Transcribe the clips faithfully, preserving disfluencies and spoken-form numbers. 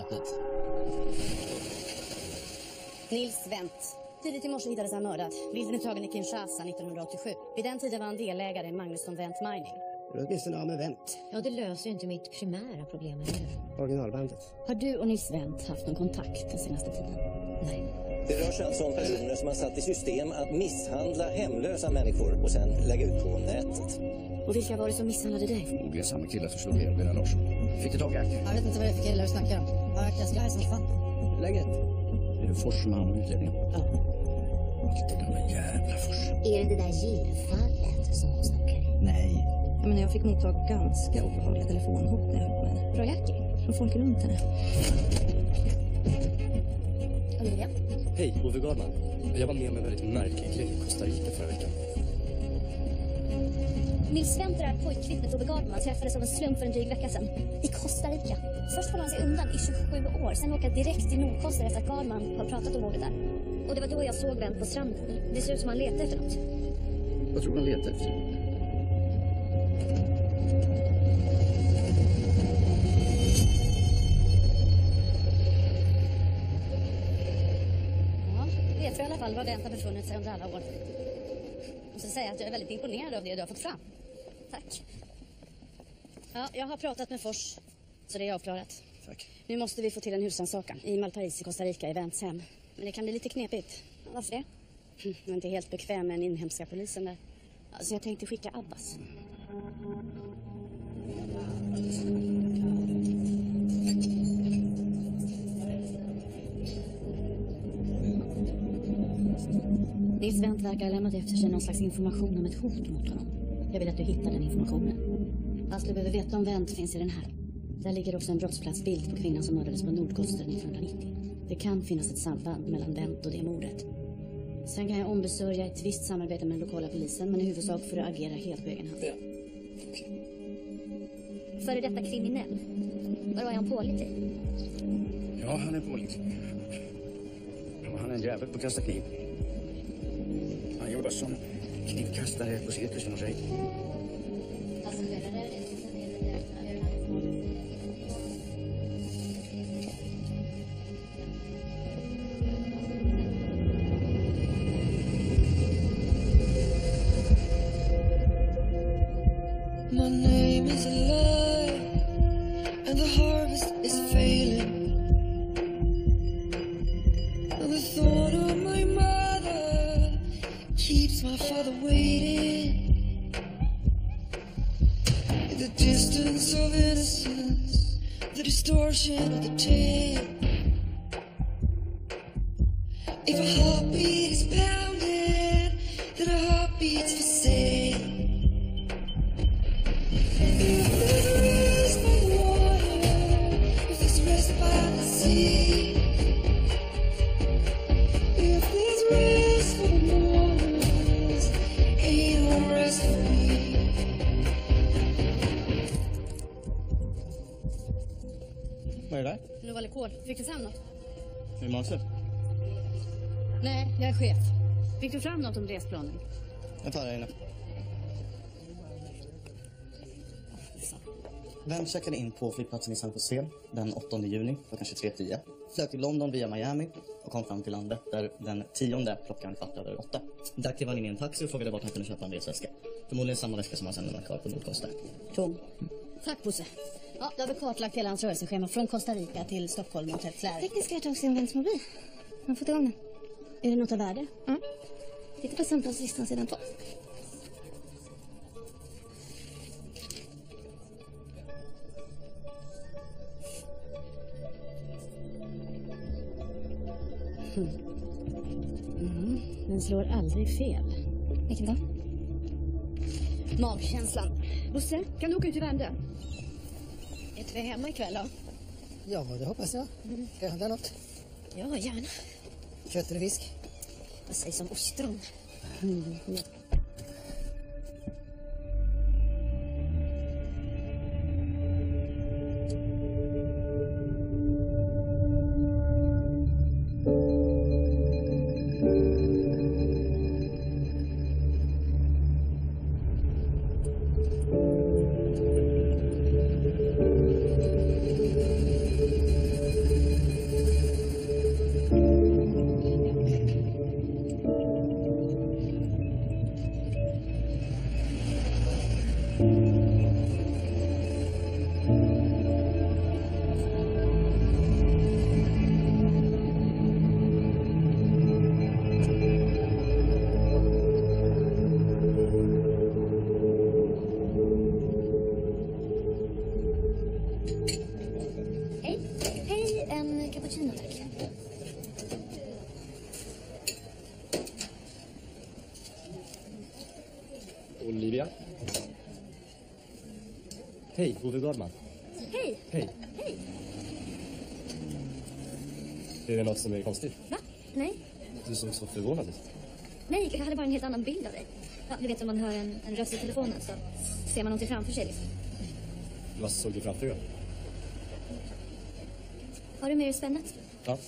Miljöpartiet. Nils Wendt. Tidigt i morse hittades han mördad. Bilden är tagen i Kinshasa nittonhundraåttiosju. Vid den tiden var han delägare i Magnusson Wendt Mining. Du är åtminstone av med Wendt. Ja, det löser ju inte mitt primära problem, eller hur? Originalbandet. Har du och Nils Wendt haft någon kontakt den senaste tiden? Nej. Det rör sig alltså om personer som har satt i system att misshandla hemlösa människor och sen lägga ut på nätet. Och vilka var det som misshandlade dig? Förmodligen samma killar som slog ner Lena Larsson. Fick du tag i Acker? Jag vet inte vad det är för killar du snackar om. Ja, jag ska som fan. Läget? Är det Fors som har hand om utredningen? Ja. Inte den där jävla Fors. Är det det där gillfallet som hon snackar i? Nej. Jag menar, jag fick motta ganska obehagliga telefonhot när jag höll på henne. Bra Jackie, från folk runt henne. Olivia? Hej, Ove Gardman. Jag var med om en väldigt märklig grej i Costa Rica förra veckan. Nils Wendt är pojkvittnet Ove Gardman träffades av en slump för en dryg vecka sedan. I Costa Rica. Först håller han sig undan i tjugosju år. Sen åker direkt till Nordkoster efter att Gardman har pratat om mordet där. Och det var då jag såg Wendt på stranden. Det ser ut som han letar efter något. Vad tror du han letar efter? Jag vet i alla fall vad Wendt har befunnit sig under alla år. Och så säga att jag är väldigt imponerad av det du har fått fram. Tack. Ja, jag har pratat med Fors, så det är avklarat. Tack. Nu måste vi få till en husrannsakan i Malparis i Costa Rica i Wendts hem. Men det kan bli lite knepigt. Varför det? Jag är inte helt bekväm med den inhemska polisen där. Alltså jag tänkte skicka Abbas. Nils Wendt verkar ha lämnat efter sig någon slags information om ett hot mot honom. Jag vill att du hittar den informationen. Allt du behöver veta om Wendt finns i den här. Där ligger också en brottsplatsbild på kvinnan som mördades på Nordkoster nittonhundranittio. Det kan finnas ett samband mellan Wendt och det mordet. Sen kan jag ombesörja ett visst samarbete med den lokala polisen, men i huvudsak får du agera helt på egen hand. Ja. Okay. Före detta kriminell. Vadå, är han pålitlig? Ja, han är pålitlig. Han är en jävel på att kasta kniv. Han jobbar som knivkastare på cirkusen och sig. My name is alive, and the harvest is failing. And the thought of my mother keeps my father waiting. In the distance of innocence, the distortion of the tale. If a heartbeat is pounded, then a heartbeat's for sale. If there's rest by the water, if there's rest by the sea, if there's rest for the mortals, ain't no rest for me. Vad är det där? Novalikol. Fick du fram något? Är det Marcel? Nej, jag är chef. Fick du fram något om resplanen? Jag tar det inne. Wendt checkade in på flygplatsen i San Jose den åttonde juni klockan tjugotre tio. Flög till London via Miami och kom fram till landet där den tionde klockan kvart över åtta. Där klev han in i en taxi och frågade vart han kunde köpa en resväska. Förmodligen samma väska som han sedan lämnade kvar på Nordkoster. Tom. Mm. Tack, Bosse. Ja, då har vi kartlagt hela hans rörelseschema från Costa Rica till Stockholm och Claire. Tekniska har tagit sin Wendts mobil. Man har fått igång den. Är det något av värde? Mm. Titta på samtalslistan sidan två. Mm. Mm. Den slår aldrig fel. Vilken då? Magkänslan. Bosse, kan du åka ut i Värmdö? Är vi hemma ikväll då? Ja, det hoppas jag. Mm. Ska jag handla något? Ja, gärna. Kött eller fisk? Vad sägs om ostron? Mm. Ja. En cappuccino, tack. Olivia? Hej, Ove Gardman. Hej. Hej. Hej. Är det något som är konstigt? Va? Nej. Du såg så förvånad ut. Nej, jag hade bara en helt annan bild av dig. Ja, du vet om man hör en, en röst i telefonen så ser man någonting framför sig liksom. Vad såg du framför dig? Har du med dig spännet? Ja.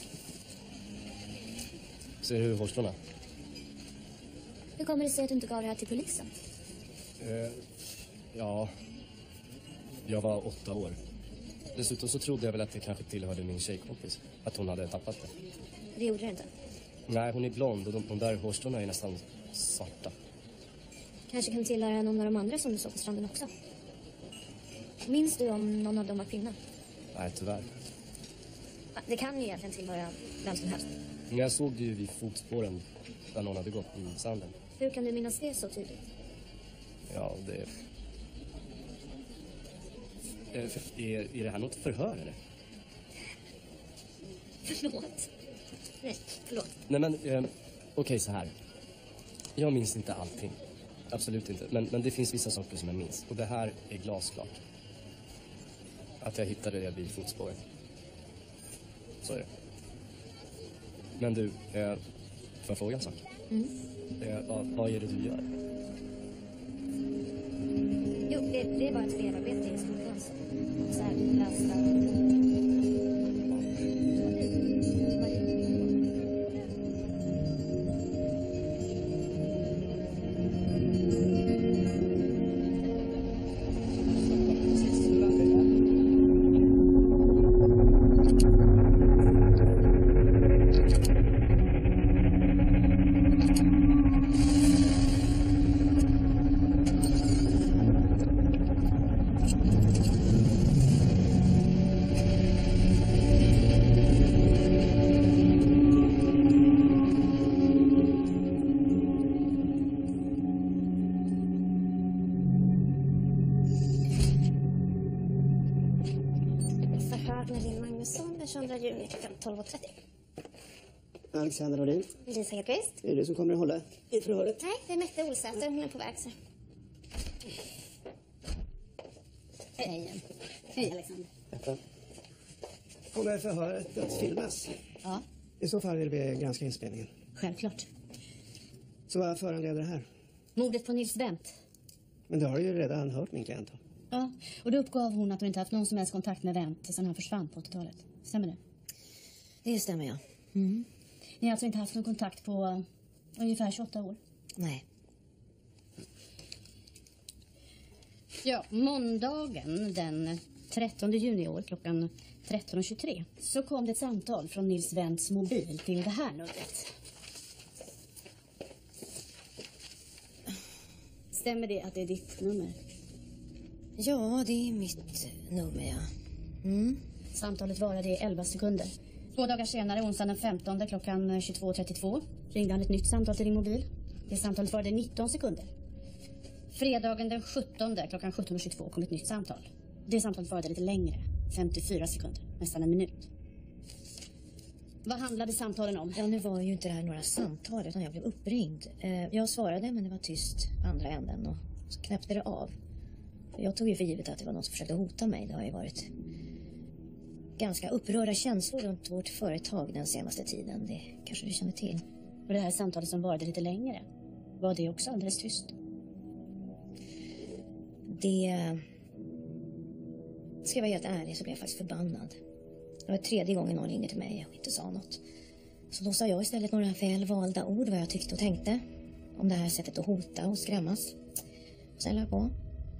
Ser du hårstråna? Hur kommer det sig att du inte gav det här till polisen? Eh, ja, jag var åtta år. Dessutom så trodde jag väl att det kanske tillhörde min tjejkompis. Att hon hade tappat det. Det gjorde det inte. Nej, hon är blond och de, de där hårstråna är nästan svarta. Kanske kan tillhöra någon av de andra som du såg på stranden också. Minns du om någon av dem var kvinna? Nej, tyvärr. Ja, det kan ju egentligen tillhöra vem som helst. Men jag såg det ju vid fotspåren där någon hade gått i sanden. Hur kan du minnas det så tydligt? Ja, det... Är, är, är det här något förhör, eller? Förlåt. Nej, förlåt. Nej, men... Eh, Okej, okay, så här. Jag minns inte allting. Absolut inte. Men, men det finns vissa saker som jag minns. Och det här är glasklart. Att jag hittade det vid fotspåren. Så är det. Men du, eh, får jag fråga en sak? Mm. Eh, vad, vad är det du gör? Jo, det, det är bara ett elarbete i skolan. Så här, lästa... tjugosandra juni klockan tolv och trettio. Alexander Nordin. Lisa Hedqvist. Är det du som kommer att hålla i förhöret? Nej, det är Mette Olsäter. Hon är på väg. Så. Hej. Hej, Alexander. Detta. Kommer förhöret att filmas? Ja. I så fall vill vi granska inspelningen. Självklart. Så vad föranleder det här? Mordet på Nils Wendt. Men det har du ju redan hört min klient om. Ja, och då uppgav hon att hon inte haft någon som helst kontakt med Wendt sedan han försvann på åttiotalet. Stämmer det? Det stämmer, ja. Mm. Ni har alltså inte haft någon kontakt på uh, ungefär tjugoåtta år? Nej. Ja, måndagen den trettonde juni i år klockan tretton och tjugotre så kom det ett samtal från Nils Wendts mobil till det här numret. Stämmer det att det är ditt nummer? Ja, det är mitt nummer, ja. Mm. Samtalet varade i elva sekunder. Två dagar senare, onsdagen den femtonde klockan tjugotvå trettiotvå, ringde han ett nytt samtal till din mobil. Det samtalet varade nitton sekunder. Fredagen den sjuttonde klockan sjutton tjugotvå kom ett nytt samtal. Det samtalet varade lite längre, femtiofyra sekunder, nästan en minut. Vad handlade samtalen om? Ja, nu var ju inte det här några samtal utan jag blev uppringd. Jag svarade men det var tyst på andra änden och så knäppte det av. Jag tog ju för givet att det var någon som försökte hota mig. Det har ju varit ganska upprörda känslor runt vårt företag den senaste tiden. Det kanske du känner till. Och det här samtalet som varade lite längre, var det också alldeles tyst? Det... Ska jag vara helt ärlig så blev jag faktiskt förbannad. Det var tredje gången någon ringde till mig och inte sa något. Så då sa jag istället några väl valda ord vad jag tyckte och tänkte om det här sättet att hota och skrämmas. Sen la jag på.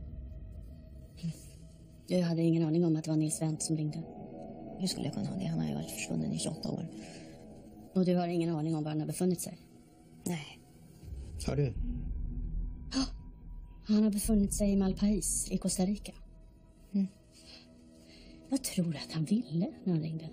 Jag hade ingen aning om att det var Nils Wendt som ringde. Hur skulle jag kunna ha det? Han har ju varit försvunnen i tjugoåtta år. Och du har ingen aning om var han har befunnit sig? Nej. Har du? Ja. Han har befunnit sig i Malpais i Costa Rica. Mm. Vad tror du att han ville när han ringde?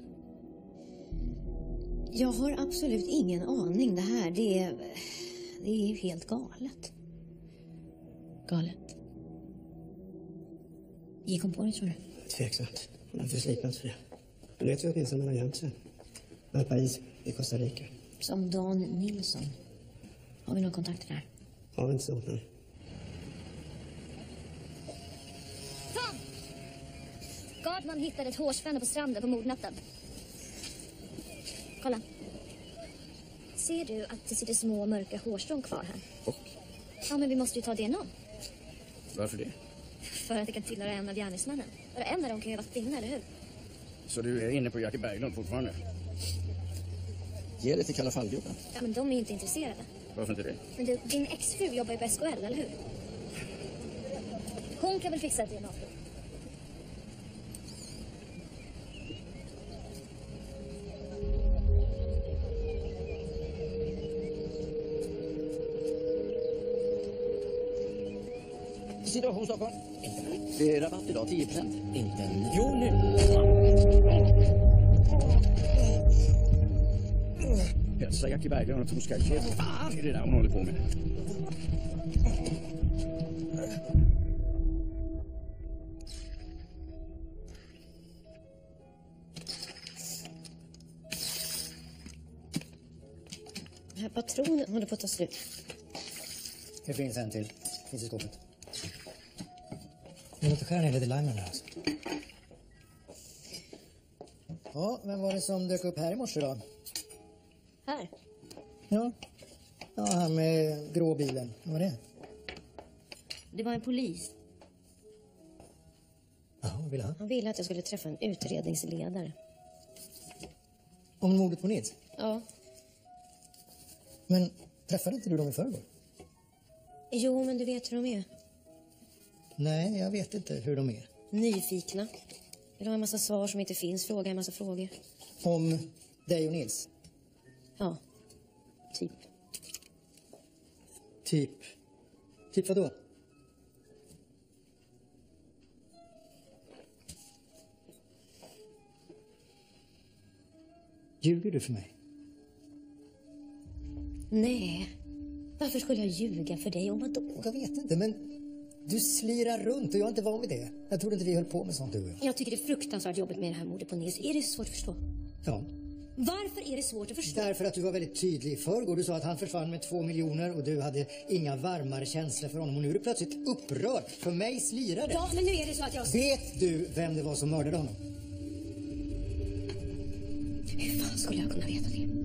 Jag har absolut ingen aning. Det här, det är, det är ju helt galet. Galet? Gick hon på det, tror du? Tveksamt. Hon är för slipad för det. Du vet ju åtminstone man har gömt sig. Valparaiso i Costa Rica. Som Dan Nilsson. Har vi någon kontakt där? Har vi inte stort nu. Fan! Gardman hittade ett hårspänne på stranden på mordnatten. Kolla. Ser du att det sitter små mörka hårstrån kvar här? Och? Ja, men vi måste ju ta D N A. Varför det? För att det kan tillhöra en av gärningsmännen. För en av dem kan ju vara kvinna, eller hur? Så du är inne på Jackie Berglund fortfarande? Ge det till Kalla fallgubben. Ja, men de är ju inte intresserade. Varför inte det? Men du, din exfru jobbar ju på S K L, eller hur? Hon kan väl fixa ett D N A-prov? Situation Stockholm. Det är rabatt idag, tio procent. Inte nu. Jo, nu. Hälsa Jackie Berglund och Torskallkhet. Fan är det där hon håller på med. Den här patronen håller på att ta slut. Det finns en till. Finns i skåpet. Jag låter skära ner lite limen här alltså. Ja, vem var det som dök upp här i morse då? Här? Ja. Ja, han med grå bilen. Vad var det? Det var en polis. Ja, vad ville han? Han ville att jag skulle träffa en utredningsledare. Om mordet på Nils? Ja. Men träffade inte du dem i förrgår? Jo, men du vet hur de är. Nej, jag vet inte hur de är. Nyfikna. Vill ha en massa svar som inte finns. Fråga en massa frågor. Om dig och Nils? Ja, typ. Typ? Typ vad då? Ljuger du för mig? Nej. Varför skulle jag ljuga för dig om vad då? Jag vet inte, men du slirar runt och jag är inte van vid det. Jag trodde inte vi höll på med sånt, du och jag. Jag tycker det är fruktansvärt jobbigt med det här mordet på Nils. Är det så svårt att förstå? Ja. Varför är det svårt att förstå? Därför att du var väldigt tydlig i förrgår. Du sa att han försvann med två miljoner och du hade inga varmare känslor för honom. Och nu är du plötsligt upprörd. För mig slirar det. Ja, men nu är det så att jag... Vet du vem det var som mördade honom? Hur fan skulle jag kunna veta det?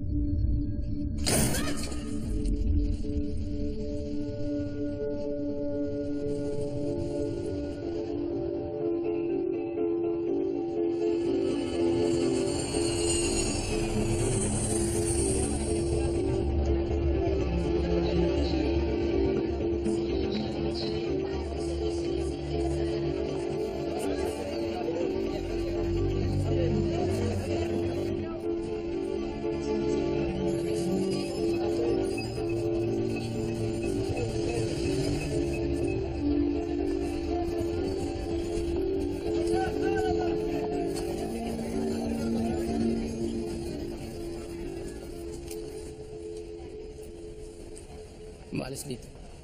Mal escrito.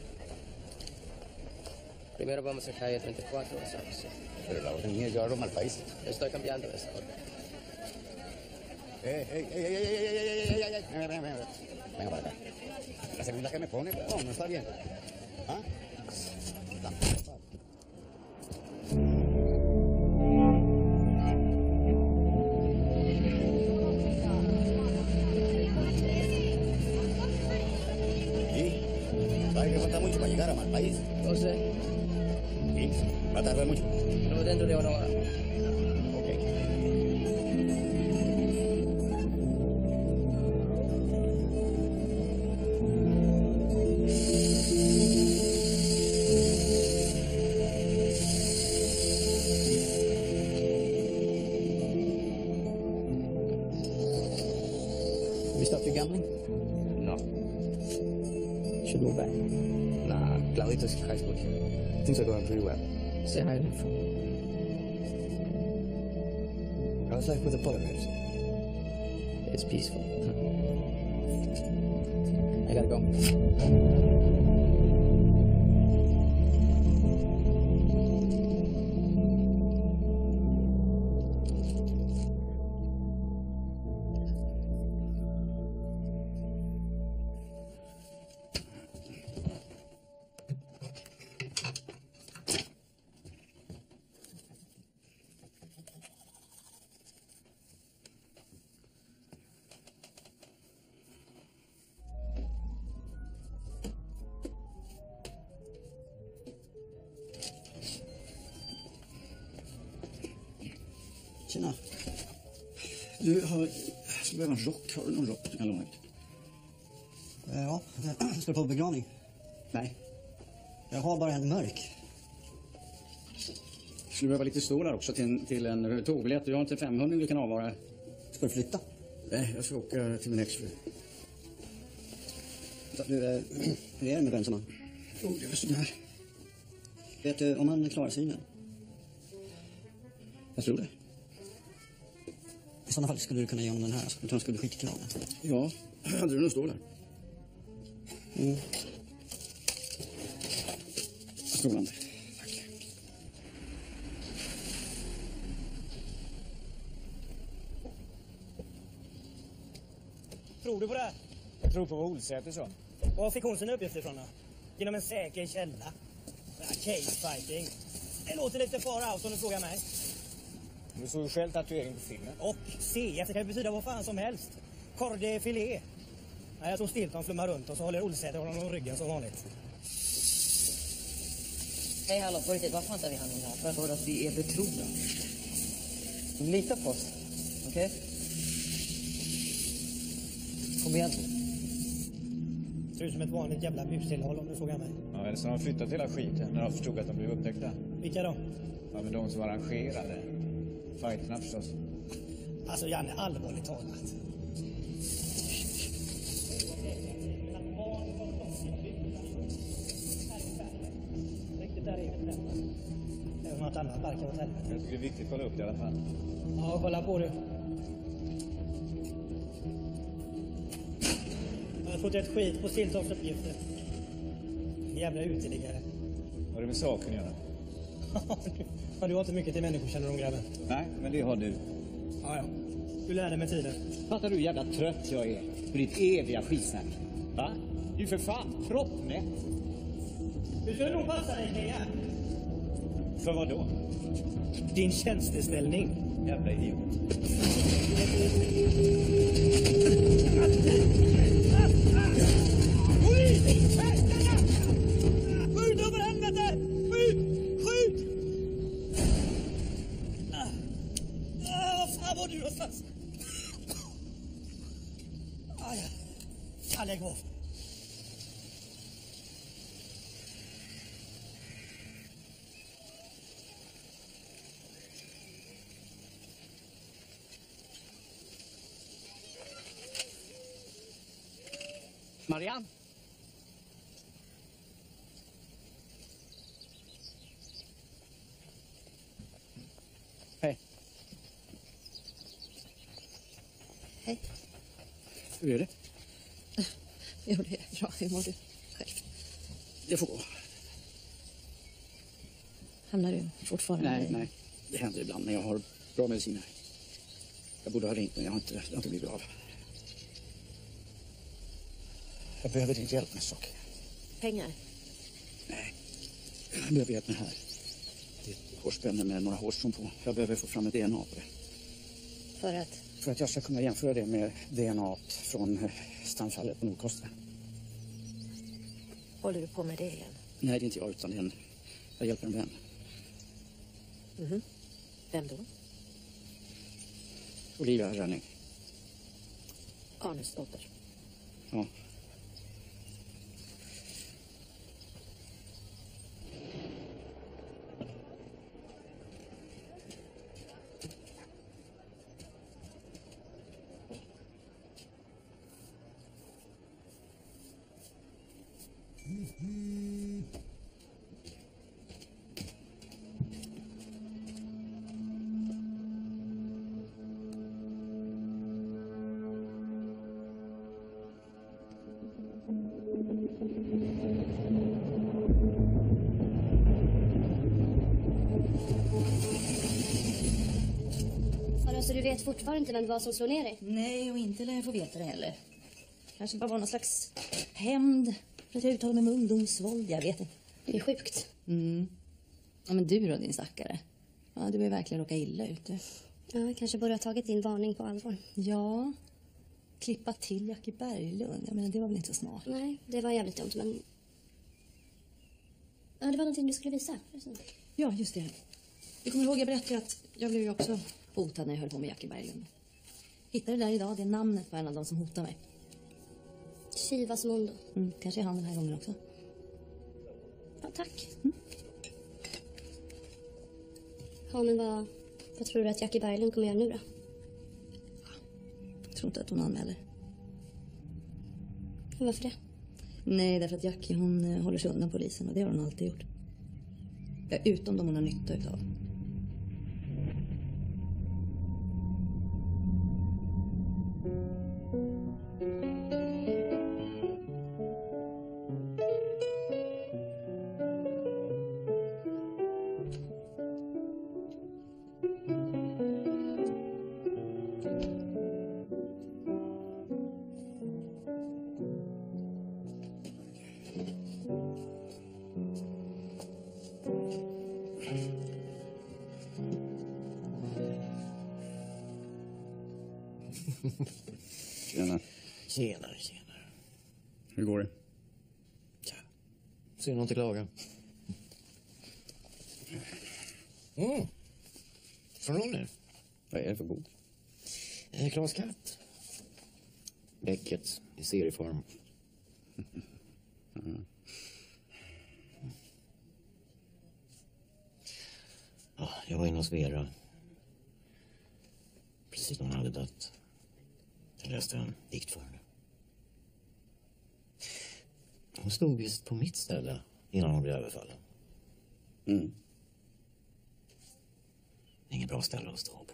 Primero vamos a calle treinta y cuatro, ¿sabes? Pero la orden mía es llevarlo al país. Estoy cambiando esa orden. ¡Ey, ey, ey, ey, ey, ey, ey, ey, ey, ey! Venga, venga, venga. Venga para acá. La segunda que me pone, no, no está bien. ¿Ah? Está. ¿Sabes que falta mucho para llegar a Malpaís? No sé. Sí, va a tardar mucho. Pero dentro de una hora. Ok. Have you stopped your gambling? No. Should go back. Nah, Claudito's high school kid. Things are going pretty well. Say hi to him. How's life with the Polaroids? It's peaceful. I gotta go. Tjena. Du, har, jag skulle behöva en rock. Har du någon rock du kan låna ut? Ja, ska du på begravning? Nej. Jag har bara en mörk. Skulle behöva lite stolar också till en, till en tågbiljett. Du har inte femhundra du kan avvara. Ska du flytta? Nej, jag ska åka till min exfru. Du, hur är det med Benzema? Jo, det är sådär. Vet du om han klarar synen? Jag tror det. I sådana fall skulle du kunna ge honom den här. Jag tror han skulle bli skitglad. Ja, hade du någon stol här? Mm. Strålande. Tack. Tror du på det här? Jag tror på vad Olsäter sa. Var fick hon sina uppgifter ifrån då? Genom en säker källa. Case fighting. Det låter lite far out om du frågar mig. Du såg ju själv tatuering på filmen. Och C F, det kan ju betyda vad fan som helst. Corde filé. Nej, jag tror Stilton flummar runt och så håller Olsäter honom om ryggen som vanligt. Hej hallå, på riktigt, varför hantar vi hand om det här? För, för att vi är betrodda. Lita på oss, okej? Okay? Kom igen. Ser ut som ett vanligt jävla bustillhåll om du frågar mig. Ja, eller så har de flyttat hela skiten när de förstod att de blev upptäckta. Vilka då? Ja, men de som arrangerade fighterna förstås. Alltså Janne, allvarligt talat. Riktigt där är det. Även något annat verkar åt helvete. Jag tycker det är viktigt att kolla upp det i alla fall. Ja, kolla på det. Jag har fått ett skit på Stiltons uppgifter. Jävla uteliggare. Vad har det med saken att göra? Ja, du har inte mycket till människokännedom, grabben. Nej, men det har du. Ja, ja. Du lär dig med tiden. Fattar du hur jävla trött jag är på ditt eviga skitsnack? Va? Du är för fan proppmätt. Du skulle nog passa dig, Kea. För vad då? Din tjänsteställning. Jävla idiot. Skjut! Skjut över helvete! Skjut! Skjut! Ah, fan var du någonstans? Ah, ja. Ja, lägg av. Marianne? Hej. Hej. Hur är det? Jo, det är bra. Hur mår du själv? Det får gå. Hamnar du fortfarande? Nej, nej. Det händer ibland, men jag har bra mediciner. Jag borde ha ringt, men jag har inte, jag har inte blivit av. Jag behöver din hjälp med sak. Pengar? Nej. Jag behöver hjälp med det här. Det är ett hårspänne med några hårstrån på. Jag behöver få fram ett D N A på det. För att? För att jag ska kunna jämföra det med D N A från stamfallet på Nordkoster. Håller du på med det igen? Nej, det är inte jag, utan det är en... Jag hjälper en vän. Mhm. Vem då? Olivia Rönning. Arnes dotter. Ja. Så du vet fortfarande inte vem det var som slog ner dig? Nej, och inte lär jag få veta det heller. Kanske bara var någon slags hämnd för att jag uttalade mig med ungdomsvåld, jag vet inte. Det är sjukt. Mm. Ja, men du då, din stackare. Ja, du är verkligen råka illa ute. Ja, kanske borde ha tagit din varning på allvar. Ja, klippa till Jackie Berglund. Jag menar, det var väl inte så smart. Nej, det var jävligt dumt, men... Ja, det var någonting du skulle visa. Ja, just det. Du kommer ihåg, jag berättade att jag blev ju också hotad när jag höll på med Jackie Berglund. Hittade det där idag, det är namnet på en av dem som hotar mig. Chivas Mundo. Mm, kanske är han den här gången också. Ja, tack. Mm. Ja, men vad, vad tror du att Jackie Berglund kommer göra nu då? Jag tror inte att hon anmäler. Men varför det? Nej, därför att Jackie hon eh, håller sig undan polisen och det har hon alltid gjort. Ja, utom de hon har nytta utav. Tjena. Tjenare, tjenare. Hur går det? Tja, synd att inte klaga. Mm. Från Ronny. Vad är det för bok? Eh, Klas Katt. Beckett i serieform. Mm. Ja, jag var inne hos Vera. Precis när hon hade dött. Jag läste en dikt för henne. Hon stod visst på mitt ställe innan hon blev överfallen. Mm. Inget bra ställe att stå på.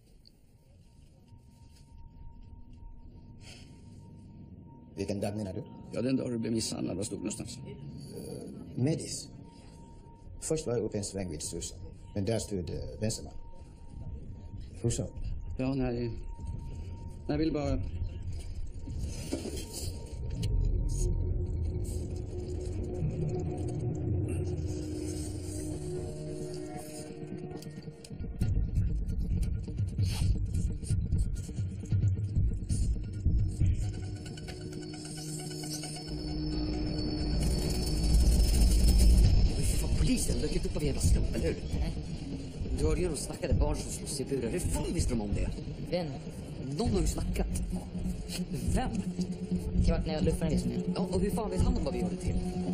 Vilken dag menar du? Ja, den dag du blev misshandlad. Var stod någonstans? Uh, Medis. Först var jag uppe en sväng vid Slussen. Men där stod uh, vänsterman. Hur så? Ja, nej. Jag vill bara... Polisen dök inte upp av jävla slump, eller hur? Nej. Du hörde ju de snackade barn som slåss i burar. Hur fan visste de om det? Vem? Någon har ju snackat. Vem? Det var när jag luffade visst med. Ja, och hur fan vet han om vad vi gjorde till?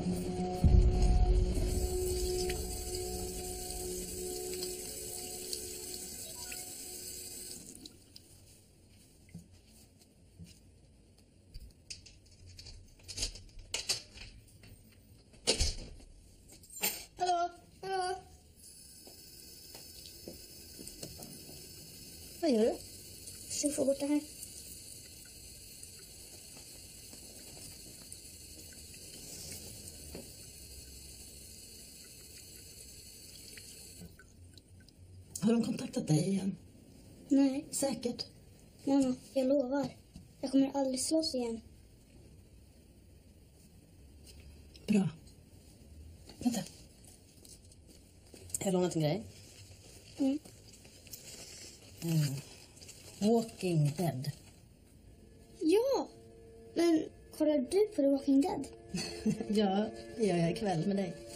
Hallå? Hallå? Vad gör du? Försök få bort det här. Har de kontaktat dig igen? Nej. Säkert? Mamma, jag lovar. Jag kommer aldrig slåss igen. Bra. Vänta. Jag har lånat en grej. Mm. Mm. Walking Dead. Ja, men kollar du på The Walking Dead? Ja, det gör jag ikväll med dig.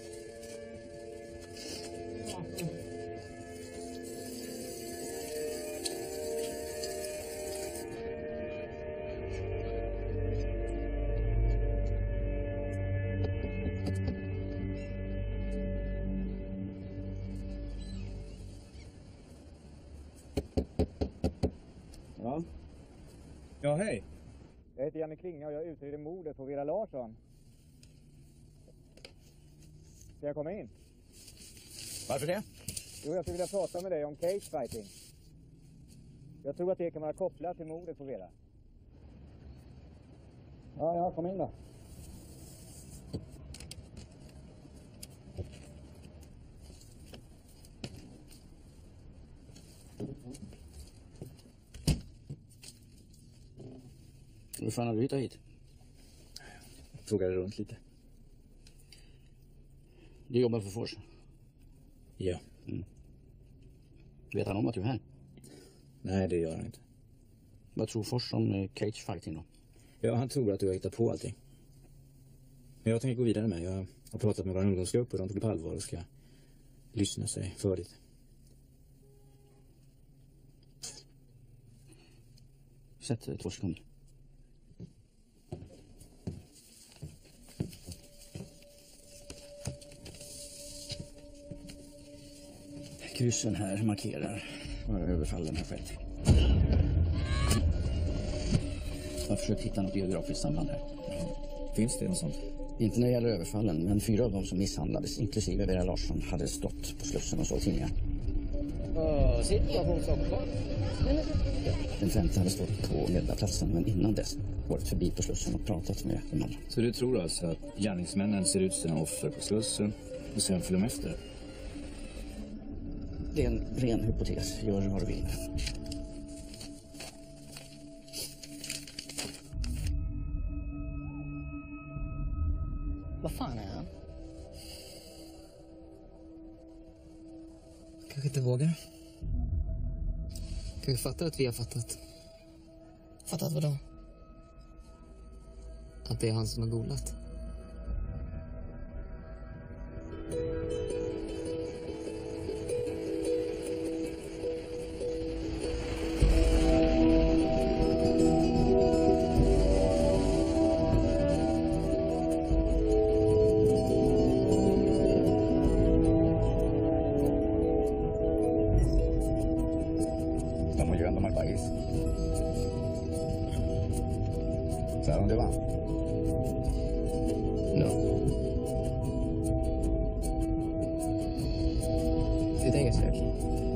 Ja. Ja, hej. Jag heter Janne Klinga och jag utreder mordet på Vera Larsson. Ska jag komma in? Varför det? Jo, jag skulle vilja prata med dig om cage fighting. Jag tror att det kan vara kopplat till mordet på Vera. Ja, ja, kom in då. Hur fan har du hittat hit? Frågade runt lite. Du jobbar för Fors? Ja. Mm. Vet han om att du är här? Nej, det gör han inte. Vad tror Fors om eh, cage fighting då? Ja, han tror att du har hittat på allting. Men jag tänker gå vidare med. Jag har pratat med vår ungdomsgrupp och de tog det på allvar och ska lyssna sig för det. Sätt två sekunder. Kryssen här markerar var överfallen har skett. Jag har försökt hitta något geografiskt samband här. Finns det något sånt? Inte när det gäller överfallen, men fyra av dem som misshandlades, inklusive Vera Larsson, hade stått på Slussen och sålt tidningar. Åh, sitter jag på Stockholm? Den femte hade stått på Medborgarplatsen, men innan dess varit förbi på Slussen och pratat med de andra. Så du tror alltså att gärningsmännen ser ut sina offer på Slussen och sen följer de efter? Det är en ren hypotes. Gör vad du vill. Vad fan är han? Kanske inte vågar. Kanske fattar att vi har fattat. Fattat vad då? Att det är han som har golat. Estamos llegando mal país. ¿Sabes dónde va? No. ¿Qué tengo que hacer aquí?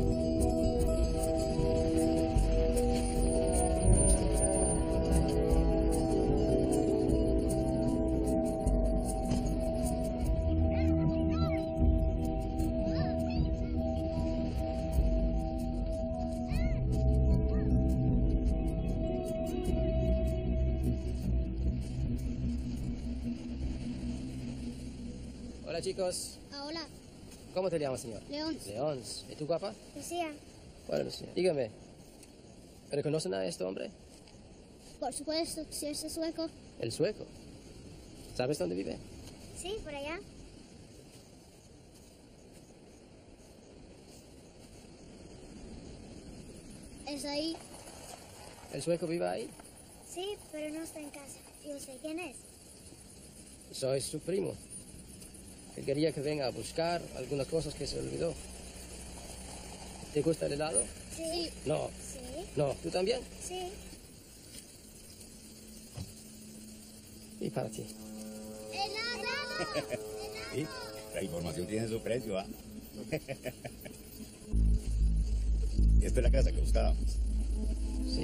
Hola chicos, Ah, hola, ¿cómo te llamas señor? León. León, ¿y tú guapa? Lucía. Bueno, Lucía, dígame, ¿reconocen a este hombre? Por supuesto, si es sueco. El sueco. ¿Sabes dónde vive? Sí, por allá. ¿Es ahí? ¿El sueco vive ahí? Sí, pero no está en casa. ¿Y usted quién es? Soy su primo. Él quería que venga a buscar algunas cosas que se olvidó. ¿Te gusta el helado? Sí. No. Sí. No, ¿tú también? Sí. Y para ti. ¡Helado! Sí, la información tiene su precio, ¿ah? Esta es la casa que buscábamos. Sí.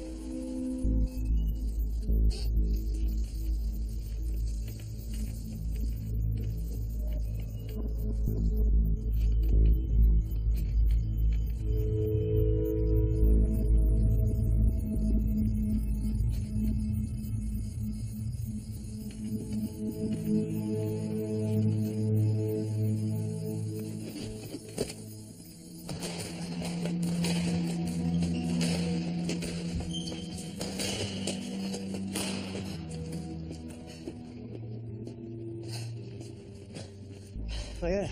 Vad gör det?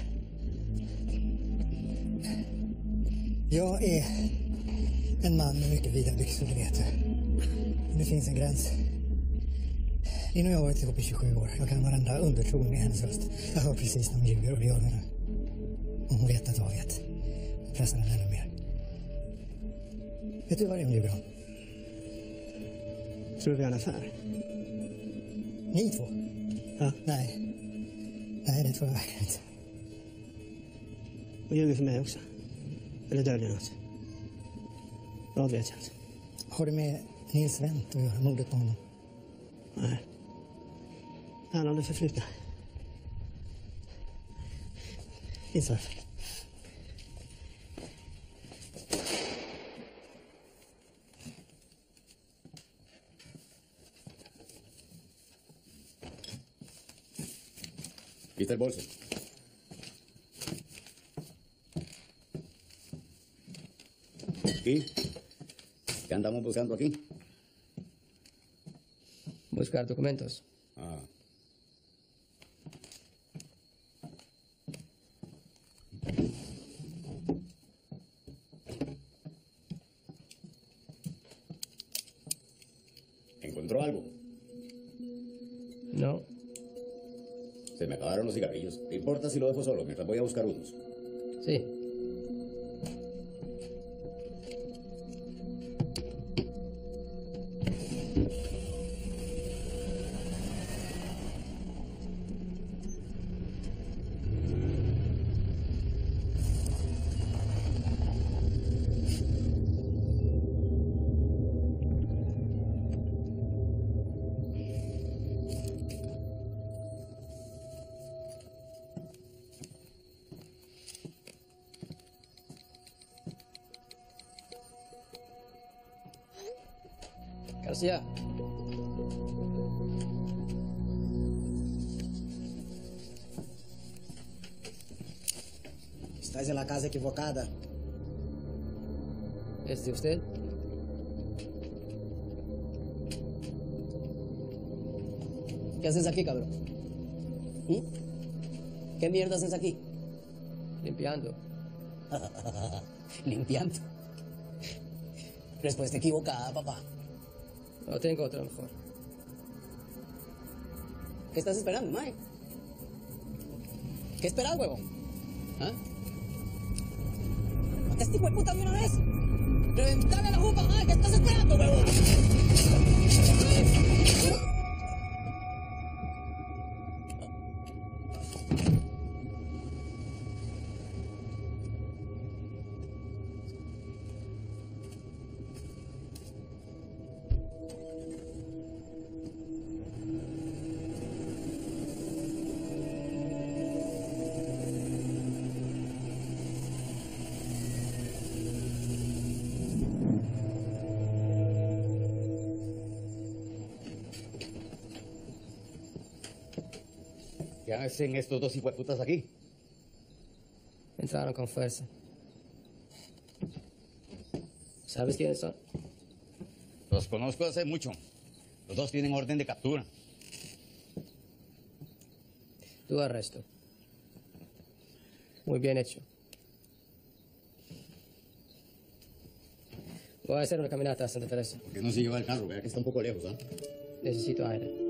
Jag är en man med mycket vida byxor, det vet du. Men det finns en gräns. Linn och jag har varit ihop i tjugosju år. Jag kan varenda underton i hennes röst. Jag hör precis när hon ljuger och det gör hon nu. Om hon vet att jag vet. Jag pressar henne ännu mer. Vet du vad det är hon ljuger om? Tror du vi har en affär? Ni två? Ja. Nej. Nej, det tror jag verkligen inte. Och ljuger för mig också. Eller döljer något. Vad vet jag inte. Har du med Nils Wendt att göra mordet på honom? Nej. Det handlar om det förflutna. Inte varför. ¿Viste el bolso? ¿Y qué andamos buscando aquí? Buscar documentos. Ah. ¿Encontró algo? No. Se me acabaron los cigarrillos. ¿Te importa si lo dejo solo mientras voy a buscar unos? Sí. García. Estás en la casa equivocada. ¿Es de usted? ¿Qué haces aquí, cabrón? ¿Mm? ¿Qué mierda haces aquí? Limpiando. Limpiando. Respuesta equivocada, papá. No tengo otra mejor. ¿Qué estás esperando, Mae? ¿Qué esperas, huevo? ¿Ah? ¿Mata a este hijo de puta de una vez? ¡Reventale la jupa, Mae! ¿Qué estás esperando, huevo? ¿Qué hacen estos dos hijueputas aquí? Entraron con fuerza. ¿Sabes quiénes son? Los conozco hace mucho. Los dos tienen orden de captura. Tu arresto. Muy bien hecho. Voy a hacer una caminata a Santa Teresa. ¿Por qué no se lleva el carro? Vea que está un poco lejos, ¿ah? Necesito aire.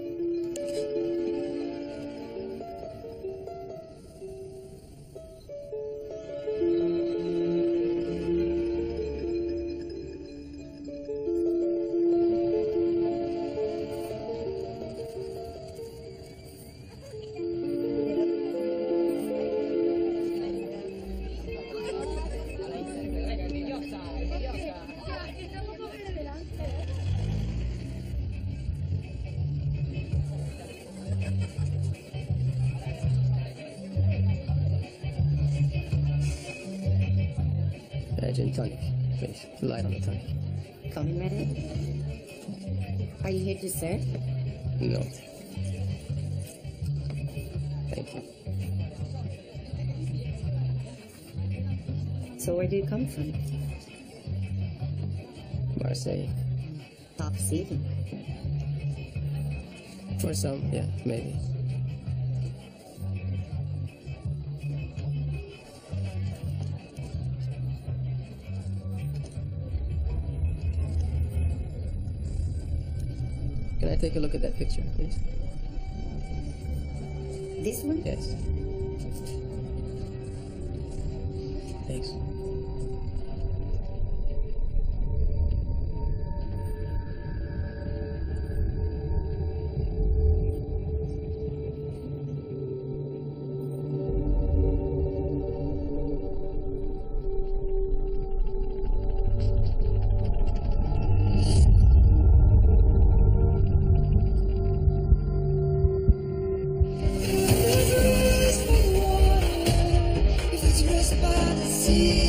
Uh, gin tonic, please. Light on the tonic. Comrade, are you here to serve? No. Thank you. So where do you come from? Marseille. Top city. For some, yeah, maybe. Can I take a look at that picture, please? This one? Yes. Thanks. If it's dressed by the sea.